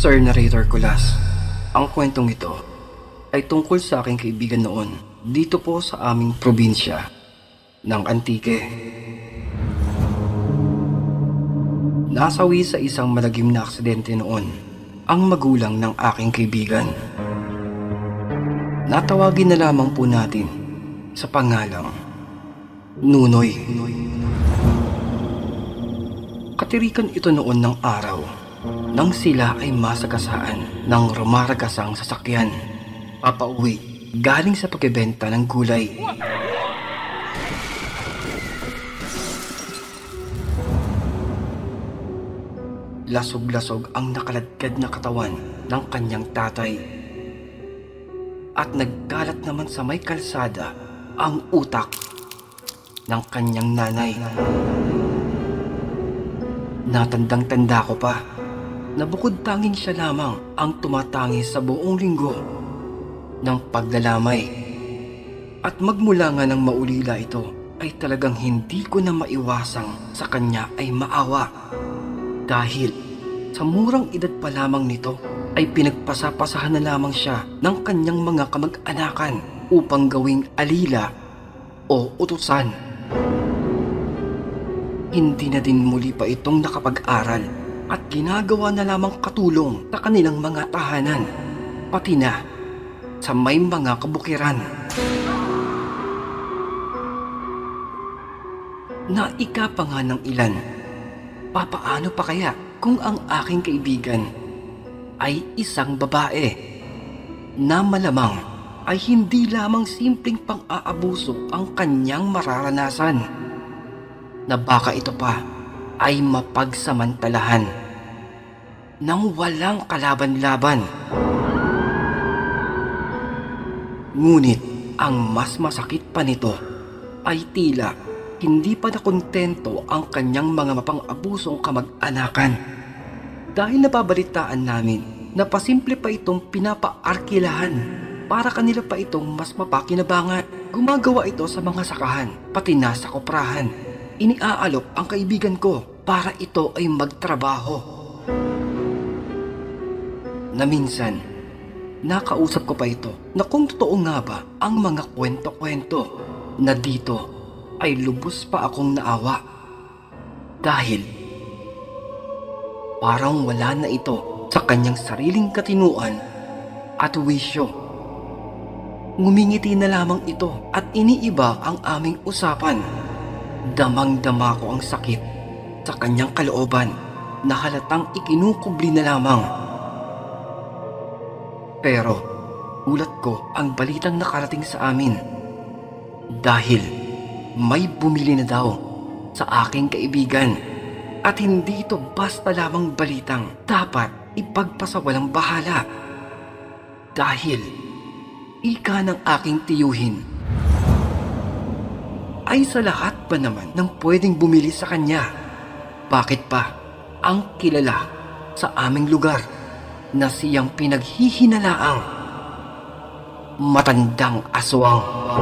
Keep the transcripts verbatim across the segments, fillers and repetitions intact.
Sir Narrator Kulas, ang kwentong ito ay tungkol sa aking kaibigan noon dito po sa aming probinsya ng Antique. Nasawi sa isang malagim na aksidente noon ang magulang ng aking kaibigan. Natawagin na lamang po natin sa pangalang Nunoy. Katirikan ito noon ng araw nang sila ay masagasaan ng rumaragasang sasakyan papauwi galing sa pagbebenta ng gulay. Lasog-lasog ang nakaladkad na katawan ng kanyang tatay. At nagkalat naman sa may kalsada ang utak ng kanyang nanay. Natandang-tanda ko pa na bukod tanging siya lamang ang tumatangi sa buong linggo ng paglalamay. At magmula nga ng maulila ito ay talagang hindi ko na maiwasang sa kanya ay maawa. Dahil sa murang edad pa lamang nito ay pinagpasapasahan na lamang siya ng kanyang mga kamag-anakan upang gawing alila o utusan. Hindi na din muli pa itong nakapag-aral at ginagawa na lamang katulong sa kanilang mga tahanan, pati na sa may mga kabukiran. Naika pa nga ng ilan, papaano pa kaya kung ang aking kaibigan ay isang babae na malamang ay hindi lamang simpleng pang-aabuso ang kanyang mararanasan, na baka ito pa ay mapagsamantalahan nang walang kalaban-laban. Ngunit ang mas masakit pa nito ay tila hindi pa nakontento ang kanyang mga mapang-abusong kamag-anakan, dahil napabalitaan namin na pasimple pa itong pinapa-arkilahan para kanila pa itong mas mapakinabangan. Gumagawa ito sa mga sakahan, pati na sa koprahan. Iniaalok ang kaibigan ko para ito ay magtrabaho. Na minsan, nakausap ko pa ito na kung totoo nga ba ang mga kwento-kwento na dito ay lubos pa akong naawa. Dahil parang wala na ito sa kanyang sariling katinuan at wisyo. Ngumingiti na lamang ito at iniiba ang aming usapan. Damang-dama ko ang sakit sa kanyang kalooban na halatang ikinukubli na lamang. Pero ulat ko ang balitang nakarating sa amin, dahil may bumili na daw sa aking kaibigan. At hindi ito basta lamang balitang dapat ipagpasawalang bahala, dahil ika ng aking tiyuhin ay sa lahat ba naman ng pwedeng bumili sa kanya, bakit pa ang kilala sa aming lugar na siyang pinaghihinalaang matandang aswang.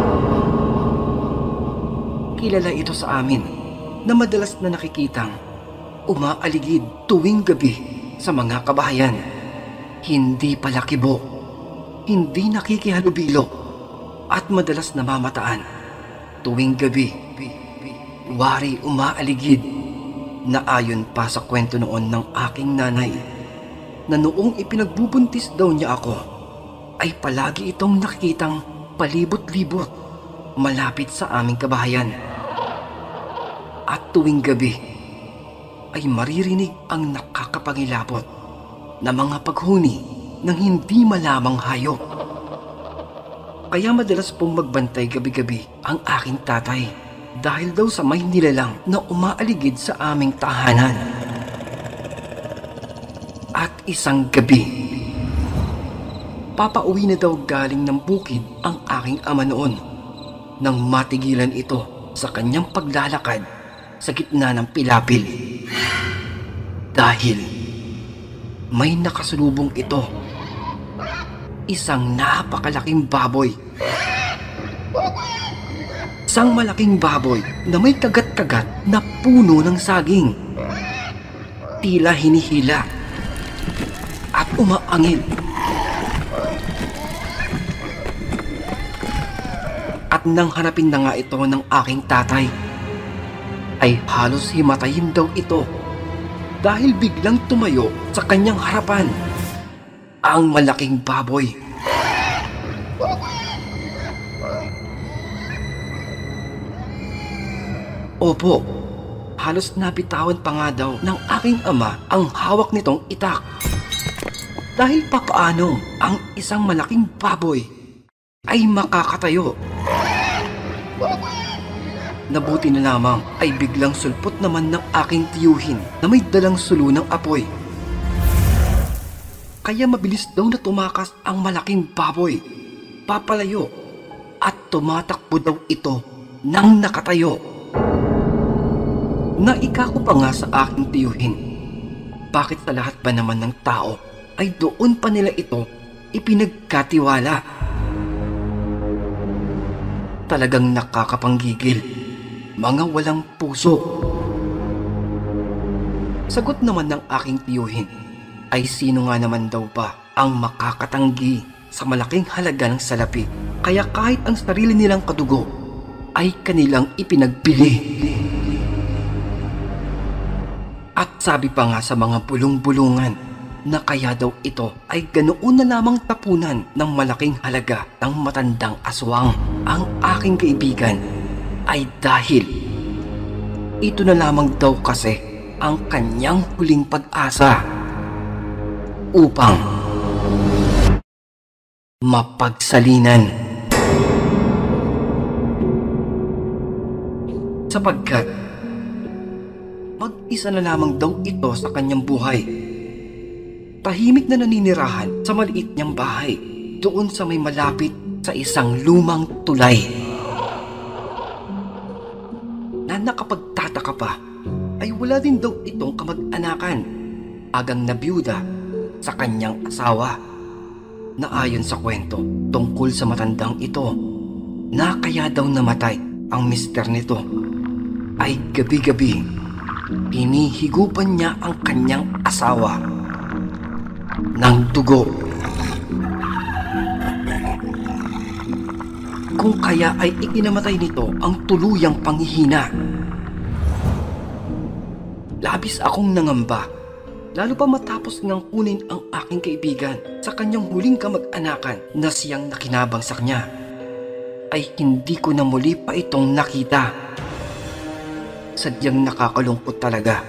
Kilala ito sa amin na madalas na nakikitang umaaligid tuwing gabi sa mga kabahayan. Hindi palakibo, hindi nakikihalubilo, at madalas namamataan tuwing gabi. Wari umaaligid, na ayon pa sa kwento noon ng aking nanay, na noong ipinagbubuntis daw niya ako ay palagi itong nakikitang palibot-libot malapit sa aming kabahayan. At tuwing gabi ay maririnig ang nakakapangilabot na mga paghuni ng hindi malamang hayop. Kaya madalas pong magbantay gabi-gabi ang aking tatay, dahil daw sa may nilalang na umaaligid sa aming tahanan. At isang gabi, papauwi na daw galing ng bukid ang aking ama noon, nang matigilan ito sa kanyang paglalakad sa gitna ng pilapil. Dahil may nakasulubong ito, isang napakalaking baboy. Isang malaking baboy na may kagat-kagat na puno ng saging. Tila hinihila at umaangil. At nang harapin na nga ito ng aking tatay, ay halos himatayin daw ito dahil biglang tumayo sa kanyang harapan ang malaking baboy. Opo, halos nabitawan pa nga daw ng aking ama ang hawak nitong itak. Dahil papaano ang isang malaking baboy ay makakatayo? Nabuti na lamang ay biglang sulpot naman ng aking tiyuhin na may dalang sulo ng apoy. Kaya mabilis daw na tumakas ang malaking baboy, papalayo, at tumatakbo daw ito nang nakatayo. Naika ko pa nga sa aking tiyuhin, bakit sa lahat ba naman ng tao ay doon pa nila ito ipinagkatiwala? Talagang nakakapanggigil. Mga walang puso. Sagot naman ng aking tiyuhin, ay sino nga naman daw ba ang makakatanggi sa malaking halaga ng salapi, kaya kahit ang sarili nilang kadugo ay kanilang ipinagbili. At sabi pa nga sa mga bulong-bulungan na kaya daw ito ay ganoon na lamang tapunan ng malaking halaga ng matandang aswang ang aking kaibigan, ay dahil ito na lamang daw kasi ang kanyang huling pag-asa upang mapagsalinan. Sapagkat mag-isa na lamang daw ito sa kanyang buhay. Tahimik na naninirahan sa maliit niyang bahay doon sa may malapit sa isang lumang tulay. Na nakapagtataka pa ay wala din daw itong kamag-anakan, agang nabiyuda sa kanyang asawa, na ayon sa kwento tungkol sa matandang ito na kaya daw namatay ang mister nito ay gabi-gabi hinihigupan niya ang kanyang asawa ng dugo. Kung kaya ay ikinamatay nito ang tuluyang panghihina. Labis akong nangamba, lalo pa matapos ngang kunin ang aking kaibigan sa kanyang huling kamag-anakan na siyang nakinabang sa kanya, ay hindi ko na muli pa itong nakita. Sadyang nakakalungkot talaga.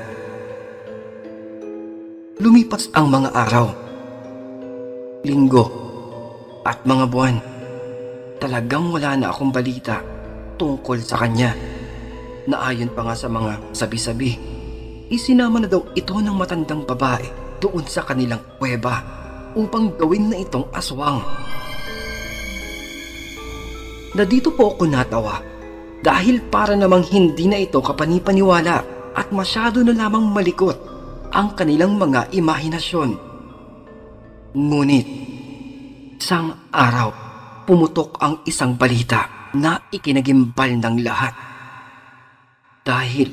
Lumipas ang mga araw, linggo, at mga buwan. Talagang wala na akong balita tungkol sa kanya, na ayon pa nga sa mga sabi-sabi, isinama na daw ito ng matandang babae doon sa kanilang kuweba upang gawin na itong aswang. Na dito po ako natawa dahil para namang hindi na ito kapanipaniwala at masyado na lamang malikot ang kanilang mga imahinasyon. Ngunit isang araw, pumutok ang isang balita na ikinagimbal ng lahat. Dahil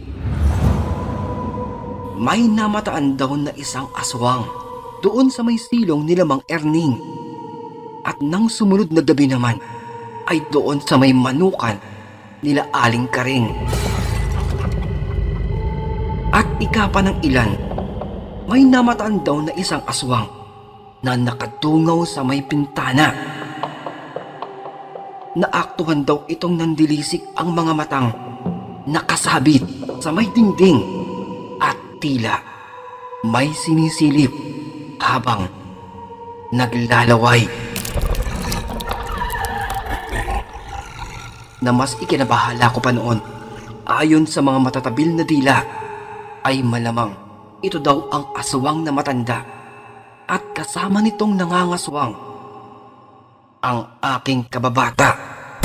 may namataan daw na isang aswang doon sa may silong nila Mang Erning. At nang sumunod na gabi naman ay doon sa may manukan nila Aling Karing. At ika pa ng ilan, may namataan daw na isang aswang na nakatungaw sa may pintana. Naaktuhan daw itong nandilisik ang mga matang nakasabit sa may dingding at tila may sinisilip habang naglalaway. Na mas ikinabahala ko pa noon, ayon sa mga matatabil na dila, ay malamang ito daw ang aswang na matanda at kasama nitong nangangaswang ang aking kababata.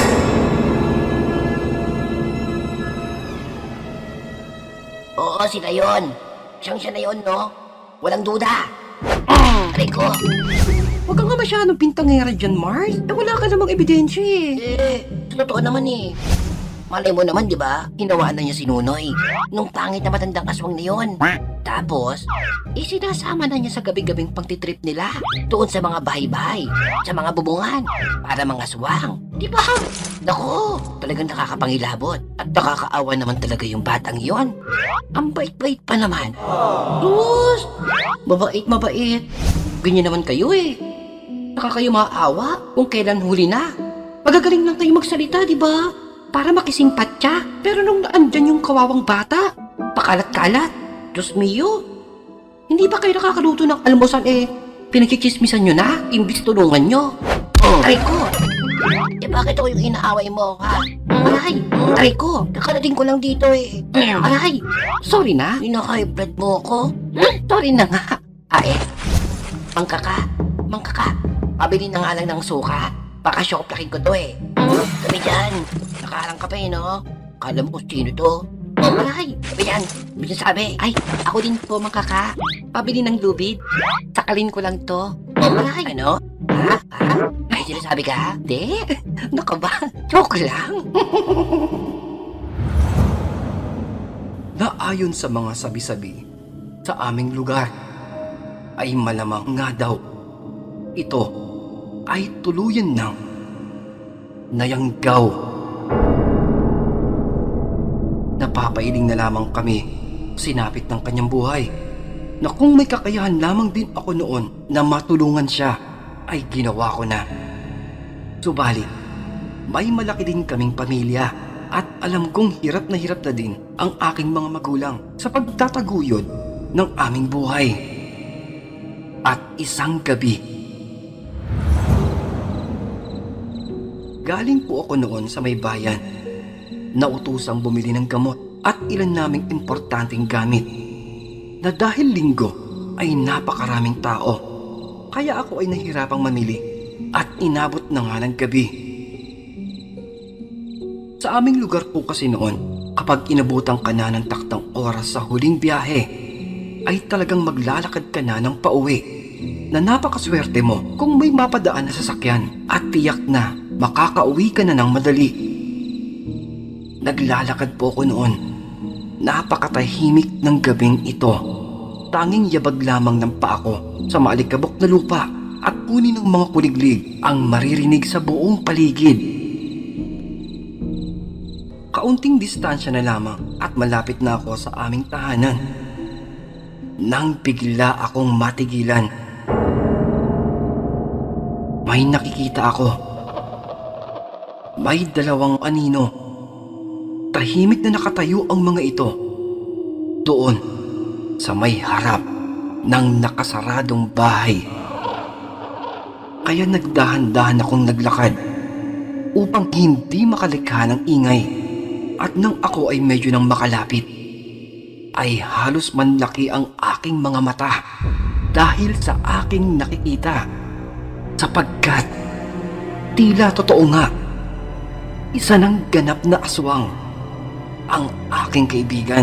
Oo, sila yun. Siyang siya na yun, no? Walang duda. Aray ko. Huwag ka nga masyadong pintangera dyan, Mars. Eh, wala ka namang ebidensya eh. Eh, totoo naman eh. Malay mo naman, di ba? Hinawaan na niya si Nunoy. Nung pangit na matandang aswang na yun. Tapos, isinasama na niya sa gabi-gabing pagtitrip nila. Doon sa mga bahay-bahay, sa mga bubungan, para mga aswang. Di ba? Naku, talagang nakakapangilabot. At nakakaawa naman talaga yung batang yon. Ang bait-bait pa naman. Sus! Mabait, mabait. Ganyan naman kayo eh. Nakakayo maawa kung kailan huli na. Magagaling lang kayo magsalita, di ba? Para makisingpat siya. Pero nung naandyan yung kawawang bata, pakalat-kalat. Diyos mio. Hindi ba kayo nakakaluto ng almusal eh? Pinagkikismisan nyo na, imbis tulungan nyo. Oh. Aray ko. Eh bakit ako yung inaaway mo, ha? Aray, aray ko. Kakarating ko lang dito eh. Aray, sorry na. Hinaka-high blood mo ako. Hmm? Sorry na nga. Ah eh, mangkaka, mangkaka. Pabili na nga lang ng suka. Baka shoplakin ko to eh. Sabi dyan, nakarang ka pa eh, no? Kala mo kung sino to? Aray, sabi dyan, sabi dyan sabi. Ay, ako din po makaka. Pabili ng lubid. Sakalin ko lang to. Aray, ano? Ha? Ha? Ay, sinasabi ka? Di? Naku ba? Joke lang. Na ayon sa mga sabi-sabi sa aming lugar, ay malamang nga daw ito ay tuluyan ng nayanggaw. Napapailing na lamang kami sinapit ng kanyang buhay na kung may kakayahan lamang din ako noon na matulungan siya ay ginawa ko na. Subalit, may malaki din kaming pamilya at alam kong hirap na hirap na din ang aking mga magulang sa pagtataguyod ng aming buhay. At isang gabi, galing po ako noon sa may bayan, nautosang bumili ng gamot at ilan naming importanteng gamit na dahil linggo ay napakaraming tao, kaya ako ay nahirapang mamili at inabot na nga ng gabi. Sa aming lugar po kasi noon, kapag inabutan ka na ng taktang oras sa huling biyahe, ay talagang maglalakad ka na ng pauwi na napakaswerte mo kung may mapadaan na sasakyan at tiyak na makakauwi ka na ng madali. Naglalakad po ako noon. Napakatahimik ng gabing ito. Tanging yabag lamang ng paa ko sa maalikabok na lupa at punin ng mga kuliglig ang maririnig sa buong paligid. Kaunting distansya na lamang at malapit na ako sa aming tahanan nang bigla akong matigilan. May nakikita ako. May dalawang anino. Tahimik na nakatayo ang mga ito doon sa may harap ng nakasaradong bahay. Kaya nagdahan-dahan akong naglakad upang hindi makalikha ng ingay, at nang ako ay medyo nang makalapit ay halos manlaki ang aking mga mata dahil sa aking nakikita, sapagkat tila totoo nga, isa ng ganap na aswang ang aking kaibigan.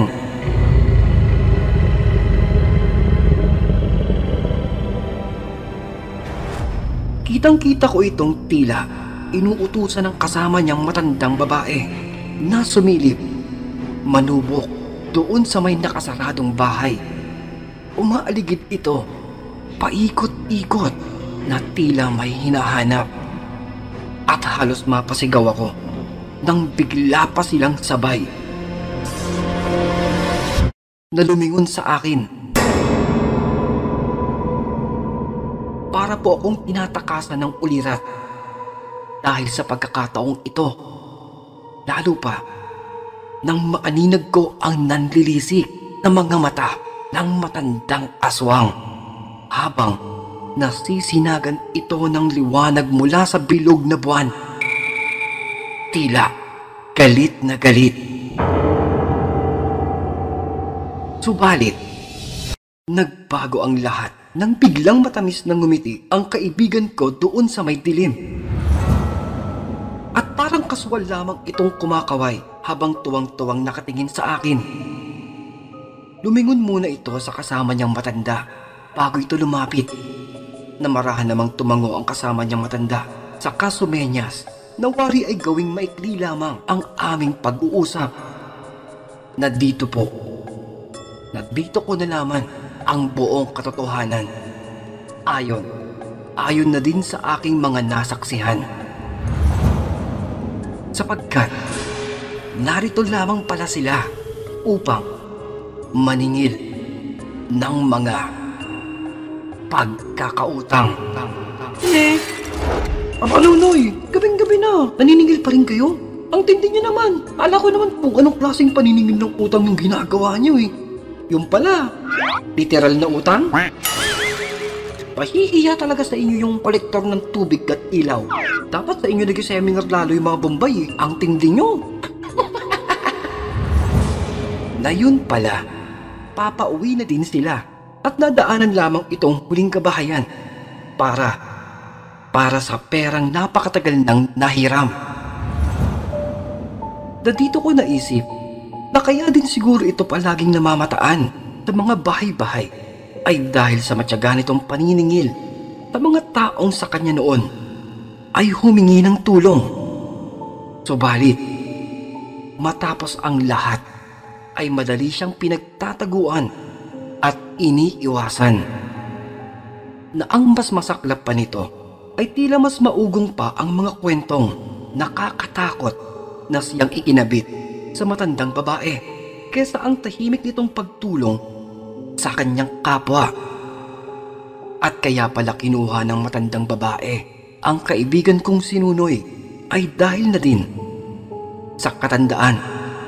Kitang-kita ko itong tila inuutusan ng kasama niyang matandang babae na sumilip, manubok doon sa may nakasaradong bahay. Umaaligid ito, paikot-ikot na tila may hinahanap. At halos mapasigaw ako nang bigla pa silang sabay na lumingon sa akin. Para po akong tinatakasan ng ulirat dahil sa pagkakataong ito. Lalo pa nang maaninag ko ang nanlilisik na mga mata ng matandang aswang habang nasisinagan ito ng liwanag mula sa bilog na buwan. Tila galit na galit. Subalit, nagbago ang lahat nang biglang matamis na ngumiti ang kaibigan ko doon sa may dilim. At parang kaswal lamang itong kumakaway habang tuwang-tuwang nakatingin sa akin. Lumingon muna ito sa kasama niyang matanda bago ito lumapit. Namarahan namang tumango ang kasama niyang matanda, saka sumenyas nawari ay gawing maikli lamang ang aming pag-uusap. Na dito po, na dito ko nalaman ang buong katotohanan. Ayon, ayon na din sa aking mga nasaksihan. Sapagkat, narito lamang pala sila upang maningil ng mga pagkakautang. Eh, Aba Nunoy, gabing-gabi na, naniningil pa rin kayo? Ang tindi niyo naman. Ala ko naman kung anong klaseng paniningil ng utang yung ginagawa niyo eh. Yung pala, literal na utang? Pahihiya talaga sa inyo yung kolektor ng tubig at ilaw. Dapat sa inyo nag-seminar lalo yung mga Bombay eh. Ang tindi nyo. Na yun pala, papauwi na din sila at nadaanan lamang itong huling kabahayan para, para sa perang napakatagal nang nahiram. Na dito ko naisip na kaya din siguro ito palaging namamataan sa mga bahay-bahay ay dahil sa matyaga nitong paniningil sa mga taong sa kanya noon ay humingi ng tulong. Subalit, matapos ang lahat ay madali siyang pinagtataguan at iniiwasan. Na ang mas masaklap pa nito ay tila mas maugong pa ang mga kwentong nakakatakot na siyang ikinabit sa matandang babae kesa ang tahimik nitong pagtulong sa kanyang kapwa. At kaya pala kinuha ng matandang babae ang kaibigan kong si Nunoy ay dahil na din sa katandaan.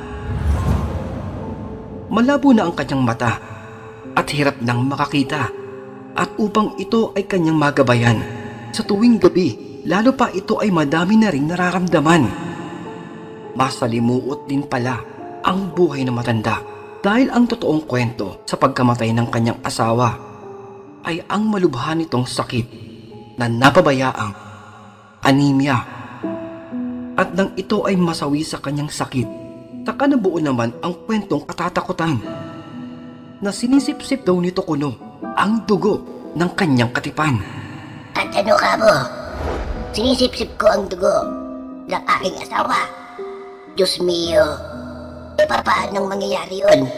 Malabo na ang kanyang mata at hirap nang makakita, at upang ito ay kanyang magabayan sa tuwing gabi, lalo pa ito ay madami na ring nararamdaman. Masalimuot din pala ang buhay ng matanda dahil ang totoong kwento sa pagkamatay ng kanyang asawa ay ang malubha nitong sakit na napabayaang anemia. At nang ito ay masawi sa kanyang sakit, saka nabuo naman ang kwentong katatakutan na sinisip-sip daw nito kuno ang dugo ng kanyang katipan. At ano ka mo? Sinisip-sip ko ang dugo ng aking asawa. Diyos mio, e papaanong mangyayari yun?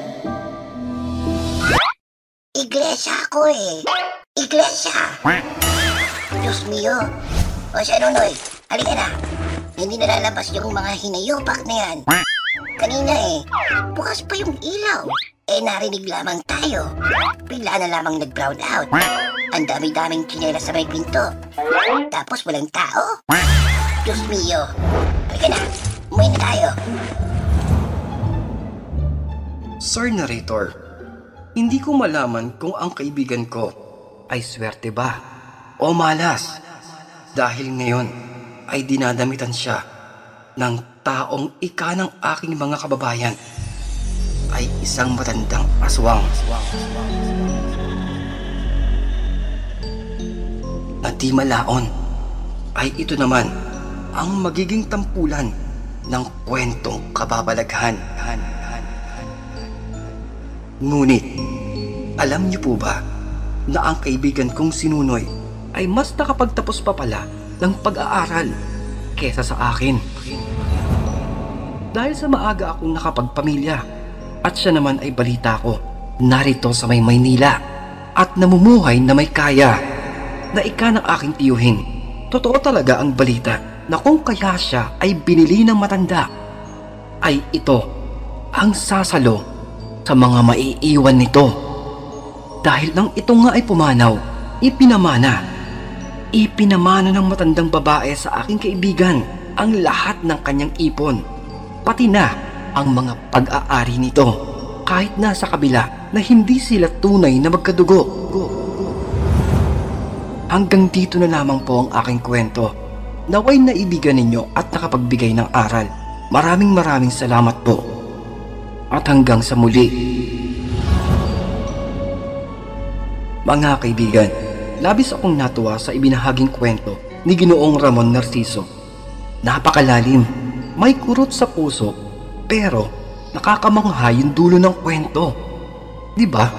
Iglesia ako eh. Iglesia! Diyos mio. O siya Nunoy, halika na. Hindi nalalabas yung mga hinayopak na yan. Kanina eh, bukas pa yung ilaw. Eh narinig lamang tayo. Bigla na lamang nag-brown out. Ang dami-daming tsinelas sa may pinto. Tapos walang tao. Diyos mio. Halika na, umuwi na tayo. Sir Narrator, hindi ko malaman kung ang kaibigan ko ay swerte ba o malas dahil ngayon ay dinadamitan siya ng taong ika ng aking mga kababayan ay isang matandang aswang. Na di malaon ay ito naman ang magiging tampulan ng kwentong kababalaghan. Ngunit, alam niyo po ba na ang kaibigan kong si Nunoy ay mas nakapagtapos pa pala ng pag-aaral kesa sa akin? Dahil sa maaga akong nakapagpamilya at siya naman ay balita ko narito sa may Maynila at namumuhay na may kaya na ika ng aking tiyuhin. Totoo talaga ang balita na kung kaya siya ay binili ng matanda ay ito ang sasalo sa mga maiiwan nito. Dahil nang ito nga ay pumanaw, ipinamana. Ipinamana ng matandang babae sa aking kaibigan ang lahat ng kanyang ipon, pati na ang mga pag-aari nito, kahit nasa kabila na hindi sila tunay na magkadugo. Hanggang dito na lamang po ang aking kwento. Naway naibigan ninyo at nakapagbigay ng aral. Maraming maraming salamat po. At hanggang sa muli. Mga kaibigan, labis akong natuwa sa ibinahaging kwento ni Ginoong Ramon Narciso. Napakalalim, may kurot sa puso, pero nakakamangha yung dulo ng kwento. Diba?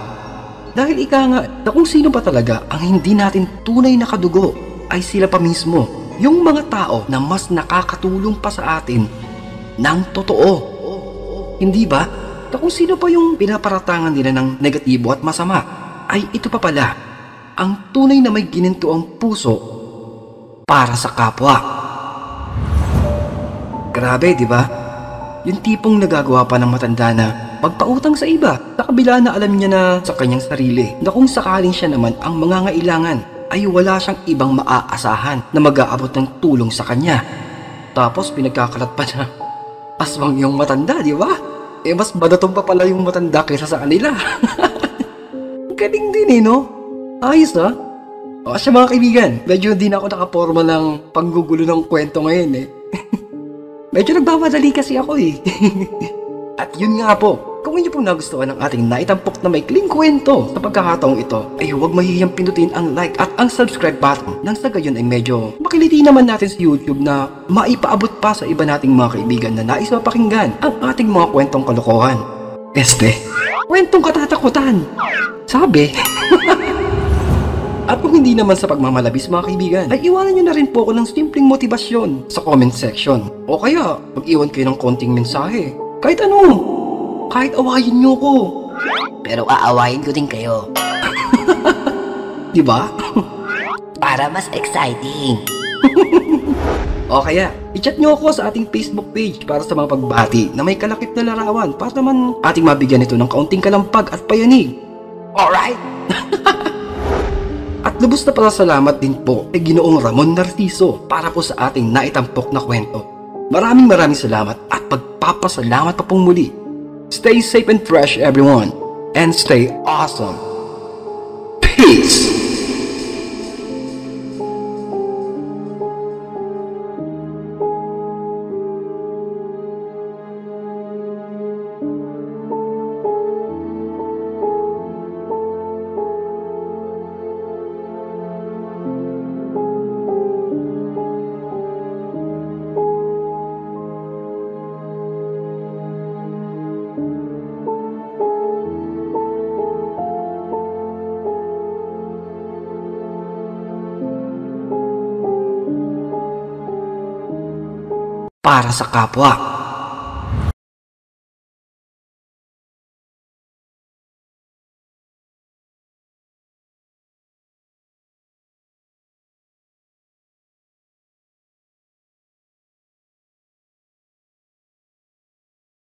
Dahil ika nga na kung sino ba talaga ang hindi natin tunay na kadugo ay sila pa mismo yung mga tao na mas nakakatulong pa sa atin ng totoo. Hindi ba? Na kung sino pa yung pinaparatangan nila ng negatibo at masama, ay ito pa pala, ang tunay na may ginintuang puso para sa kapwa. Grabe, di ba? Yung tipong nagagawa pa ng matanda na magpautang sa iba, sa kabila na alam niya na sa kanyang sarili na kung sakaling siya naman ang mangangailangan ay wala siyang ibang maaasahan na mag-aabot ng tulong sa kanya. Tapos pinagkakalat pa na aswang yung matanda, di ba? Eh mas badatong pa pala yung matanda kaysa sa kanila. Galing din eh, no? Ayos ah. O siya mga kaibigan, medyo hindi na ako nakaporma ng panggugulo ng kwento ngayon eh. Medyo nagbamadali kasi ako eh. At yun nga po, kung inyo pong nagustuhan ang ating naitampok na may kling kwento sa pagkakataong ito, ay huwag mahihiyang pindutin ang like at ang subscribe button nang sa gayon ay medyo makiliti naman natin sa YouTube na maipaabot pa sa iba nating mga kaibigan na nais mapakinggan ang ating mga kwentong kalokohan. Este, kwentong katatakutan. Sabi. At kung hindi naman sa pagmamalabis mga kaibigan, ay iwanan nyo na rin po ako ng simpleng motibasyon sa comment section. O kaya, mag-iwan kayo ng konting mensahe. Kahit ano, kahit awayin nyo ko. Pero aawayin ko din kayo. Diba? Para mas exciting. O kaya, i-chat nyo ako sa ating Facebook page para sa mga pagbati na may kalakip na larawan para naman ating mabigyan ito ng kaunting kalampag at payanig. Alright? At lubos na pasalamat din po kay Ginoong Ramon Narciso para po sa ating naitampok na kwento. Maraming maraming salamat at pagpapasalamat pa pong muli. Stay safe and fresh everyone, and stay awesome. Peace! Para sa kapwa.